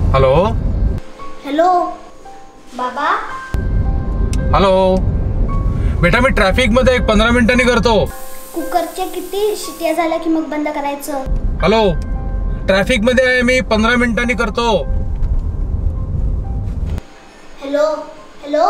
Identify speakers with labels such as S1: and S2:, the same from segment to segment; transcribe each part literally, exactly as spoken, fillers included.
S1: Hello
S2: hello बाबा.
S1: Hello बेटा, मी traffic मध्ये एक पंधरा मिनिटांनी करतो.
S2: कुकरच्या किती शिट्ट्या झाल्या की मग बंद करायचं?
S1: हॅलो, ट्रॅफिक मध्ये आहे मी, पंधरा मिनिटांनी करतो.
S2: Hello hello.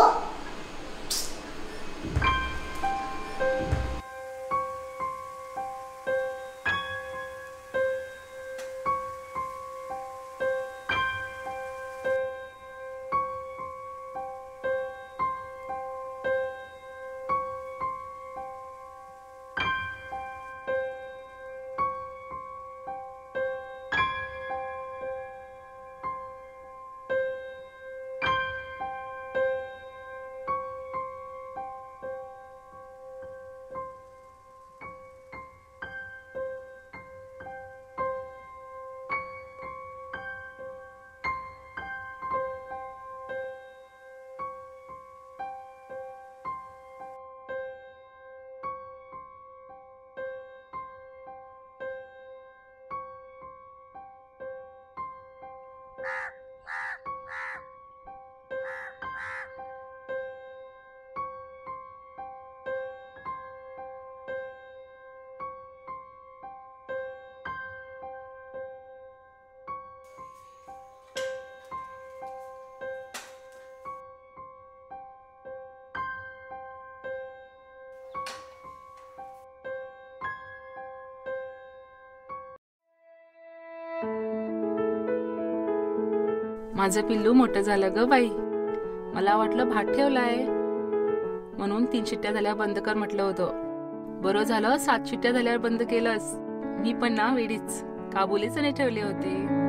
S3: माझं पिल्लू मोठं झालं ग बाई. मला वाटलं भात ठेवलाय म्हणून तीन शिट्ट्या झाल्यावर बंद कर म्हटलं होतं. बरं झालं सात शिट्ट्या झाल्यावर बंद केलंस. मी पण ना वेडीच काबुलीच नाही ठेवले होते.